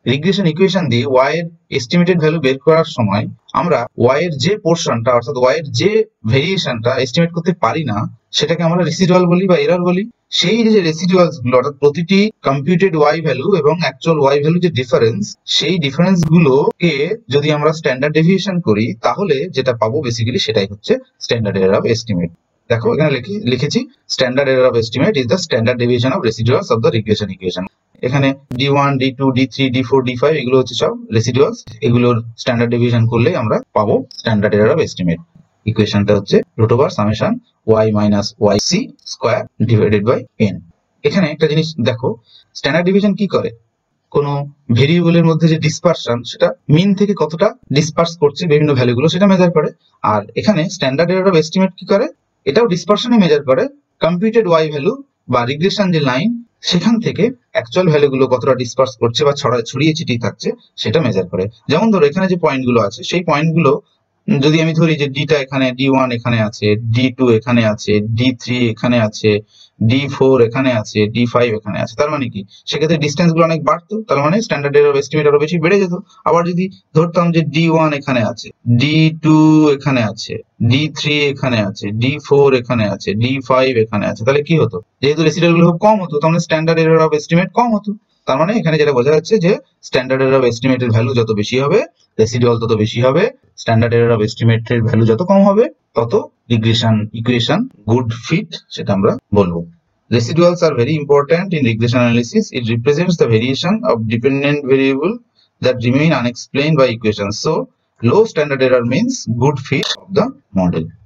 Regression equation দিয়ে y এর estimated value বের করার সময় আমরা y এর যে পোর্শনটা অর্থাৎ y এর যে ভেরিয়েশনটা এস্টিমেট করতে পারি না সেটাকে আমরা রেসিডুয়াল বলি বা এরর বলি। সেই যে রেসিডুয়ালস গুলো অর্থাৎ প্রতিটি কম্পিউটেড y ভ্যালু এবং অ্যাকচুয়াল y ভ্যালু যে ডিফারেন্স, সেই ডিফারেন্স গুলোকে যদি আমরা স্ট্যান্ডার্ড ডেভিয়েশন করি তাহলে যেটা পাবো বেসিক্যালি সেটাই হচ্ছে স্ট্যান্ডার্ড এরর অফ এস্টিমেট। দেখো এখানে লিখেছি standard error of estimate is the standard deviation of residuals of the regression equation. এখানে d1 d2 d3 d4 d5 এগুলো হচ্ছে সব রেসিডুয়ালস, এগুলোর স্ট্যান্ডার্ড ডেভিয়েশন করলে আমরা পাবো স্ট্যান্ডার্ড এরর অফ এস্টিমেট। ইকুয়েশনটা হচ্ছে √summation y minus yc square divided by n। এখানে একটা জিনিস দেখো, স্ট্যান্ডার্ড ডেভিয়েশন কি করে, কোনো ভেরিয়েবলের মধ্যে যে ডিসপারশন সেটা মিন থেকে কতটা ডিসপার্স করছে বিভিন্ন ভ্যালুগুলো সেটা মেজার করে। আর এখানে স্ট্যান্ডার্ড এরর অফ এস্টিমেট কি করে, এটাও ডিসপারশনই মেজার করে, কম্পিউটেড y ভ্যালু বা রিগ্রেশন যে লাইন সেখান থেকে অ্যাকচুয়াল ভ্যালুগুলো কতটা ডিসপার্স করছে বা ছড়িয়ে ছিটিয়ে থাকছে সেটা মেজার করে। যেমন ধরো এখানে যে পয়েন্টগুলো আছে সেই পয়েন্টগুলো যদি আমি ধরি যে ডিটা এখানে, d1 এখানে আছে, d2 এখানে আছে, d3 এখানে আছে, d4 এখানে আছে, d5 এখানে আছে, তার মানে কি সেক্ষেত্রে ডিস্টেন্স গুলো অনেক বাড়তো, তার মানে স্ট্যান্ডার্ড এরর অফ এস্টিমেট আরো বেশি বেড়ে যেত। আবার যদি ধরতাম যে d1 এখানে আছে, d2 এখানে আছে, d3 এখানে আছে, d4 এখানে আছে, d5 এখানে আছে, তাহলে কি হতো, যেহেতু রেসিডুয়াল গুলো খুব কম হতো তাহলে স্ট্যান্ডার্ড এরর অফ এস্টিমেট কম হতো। তার মানে এখানে যেটা বোঝা যাচ্ছে যে স্ট্যান্ডার্ড এরর অফ এস্টিমেটের ভ্যালু যত বেশি হবে রেসিডুয়াল তত বেশি হবে, স্ট্যান্ডার্ড এরর অফ এস্টিমেটের ভ্যালু যত কম হবে তত রিগ্রেশন ইকুয়েশন গুড ফিট সেটা আমরা বলবো। Residuals are very important in regression analysis. It represents the variation of dependent variable that remain unexplained by equations. So low standard error means good fit of the model.